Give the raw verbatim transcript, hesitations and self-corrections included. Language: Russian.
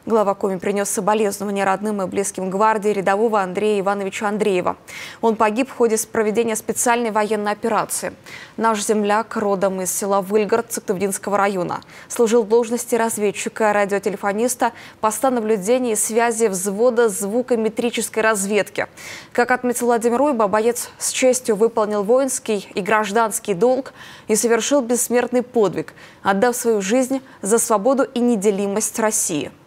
Глава Коми принес соболезнования родным и близким гвардии рядового Андрея Ивановича Андреева. Он погиб в ходе проведения специальной военной операции. Наш земляк родом из села Выльгород Сыктывдинского района. Служил в должности разведчика, радиотелефониста, поста наблюдения и связи взвода звукометрической разведки. Как отметил Владимир Уйба, боец с честью выполнил воинский и гражданский долг и совершил бессмертный подвиг, отдав свою жизнь за свободу и неделимость России.